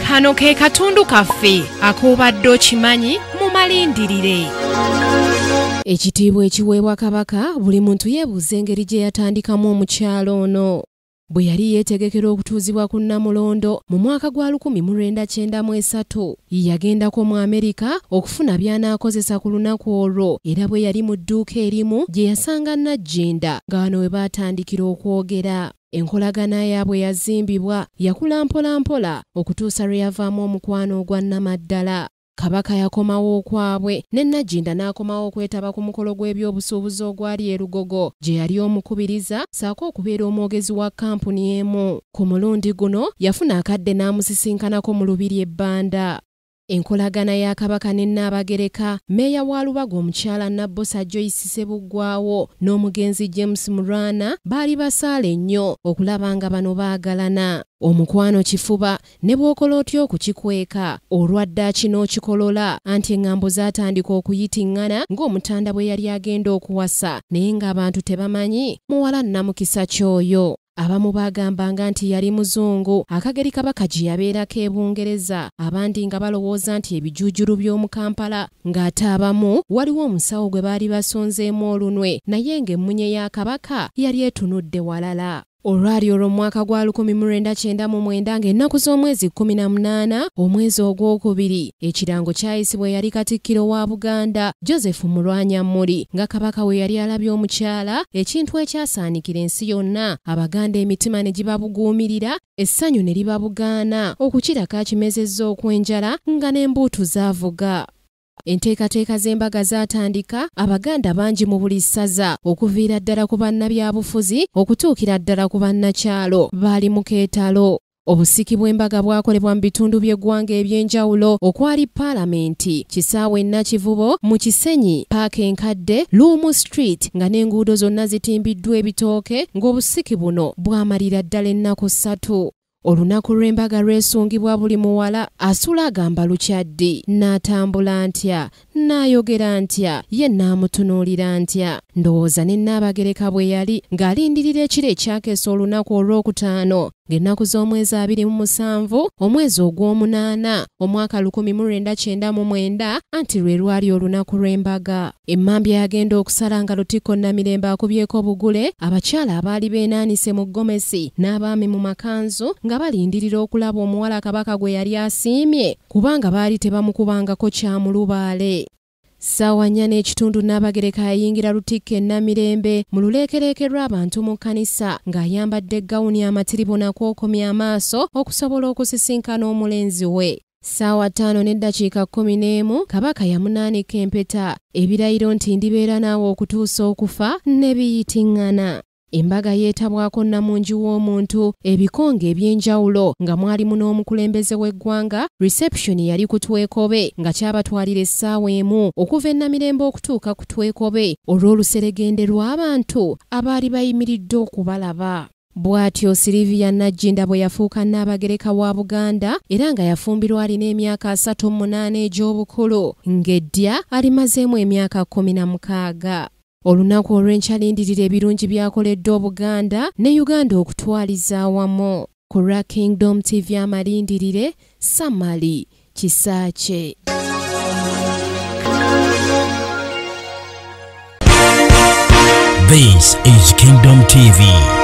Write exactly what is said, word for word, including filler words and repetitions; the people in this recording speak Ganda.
Kano ke katundu kaffe ak'obadde okimanyi mu malindirire. Ekitiibwa ekiweebwa Kabaka buli muntu yeebuuza engeri gye yatandikamu omukyalo ono. Bwe yali yeetegekera okutuuzibwa ku Nnamulondo mu mwaka gwa lukumi mu lwenda kyenda mu esatu, yagendako mu Amerika okufuna by'anaakozesa ku lunaku olwo, era bwe yali mu dduuka erimu gye yasanga Nagginda nga wano we baatandikira okwogera. Enkolagana yaabwe yazimbibwa yakula mpola mpola okutuusa lwe yavaamu omukwano ogwa nnamaddala. Kabaka yakomawo okwabwe ne Nagginda n'akomawo okwetaba ku mukolo gw'ebyobusuubuzi ogwali e Lugogo gye yali omukubiriza ssaako okubeera omwogezi wa kampuni emu. Ku mulundi guno yafuna akadde n'amusisinkanako mu lubiri ebbanda. Enkolagana ya Kabaka ne Nnabagereka, Mmeeya wa Lubaga omukyala Nabbosa Joyce Ssebuggwaawo n'omugenzi James Murwana baali basaale nnyo okulaba nga bano baagalana. Omukwano kifuba ne bw'okola otya okukikweka olwadda kino okikolola anti eŋŋambo zaatandika okuyitiŋŋana ng'omutanda bwe yali agenda okuwasa naye ng'abantu tebamanyi muwala nnamukisa kyoyo. Abamu baagambanga nti yali muzungu, akageri Kabaka gye yabeerako e Bungereza, abandi nga balowooza nti ebijuujulu by'omu Kampala, ng'ate abamu waliwo omusawo gwe baali basonzeemu olunwe naye ng'emmunye ya Kabaka yali etunudde walala. Olwali olwo mwaka gwa lukumi mu lwenda kyenda mu mwenda ng'ennaku z'omwezi kkumi na munaana omwezi ogwokubiri, ekirango kyayisibwa yali Katikkiro wa Buganda Joseph Mulwanyammuli nga Kabaka we yali alabye omukyala, ekintu ekyasaanikira ensi yonna, Abaganda emitima ne gibabuguumirira, essanyu ne libabugaana okukirako akimezezza okw'enjala nga n'embuutu zaavuga. Enteekateeka z'embaga zaatandika, Abaganda bangi mu buli ssaza okuviira ddala ku bannabyabufuzi okutuukira ddala ku bannakyalo baali mu keetalo. Obusiki bw'embaga bwakolebwa mu bitundu by'eggwanga eby'enjawulo okwali Paalamenti, Kisaawe Nakivubo, mu Kisenyi, Paaka Enkadde, Luumu Street nga n'enguudo zonna zitimbiddwa ebitooke ng'obusiki buno bwamalira ddala ennaku ssatu. Olunaku lw'embaga lwesungibwa buli muwala asula agamba lukyaddi, n'atambula ntya, n'ayogera ntya, ye n'amutunuulira ntya. Ndowooza ne Nnabagereka bwe yali ng'alindirira ekiro ekyakeesa olunaku olwokutaano ng'ennaku z'omwezi abiri mu musanvu omwezi ogw'omunaana omwaka lukumi mu lwenda kyenda mu mwenda anti lwe lwali olunaku lw'embaga. Emmambya yagenda okusala nga Lutikko Namirembe akubyeko bugule abakyala abaali beenaanise mu ggomesi n'abaami mu makanzu nga balindirira okulaba omuwala Kabaka gwe yali asiimye kubanga baali tebamukubangako kyamulubaale. Ssaawa nnya n'ekitundu Nnabagereka yayingira Lutikko e Namirembe mu luleekereeke lw'abantu mu kkanisa ng'ayambadde gawuni amatiribo nakwokomya amaaso okusobola okusisinkana omulenzi we. Ssaawa ttaano n'eddakiika kkumi n'emu Kabaka yamunaanika empeta, ebirayiro nti ndibeera naawe okutuusa okufa ne biyitiŋŋana. Embaga yeetabwako nnamungi w'omuntu, ebikonge eby'enjawulo nga mwalimu n'omukulembeze w'eggwanga. Reception yali ku Twekobe nga kyabatwalira essaawa emu okuva e Namirembe okutuuka ku Twekobe olw'oluseregende lw'abantu abaali bayimiridde okubalaba. Bw'atyo Sylivia Nagginda bwe yafuuka Nnabagereka wa Buganda era nga yafumbirwa alina emyaka asatu mu munaana egy'obukulu, ng'eddya alimazeemu emyaka kkumi na mukaaga. Olunaku olw'enkyalindirira ebirungi byakoledde Obuganda ne Uganda okutwaliza awamu. Ku Ra Kingdom T V amalindirire, Samali Kisaache. This is Kingdom T V.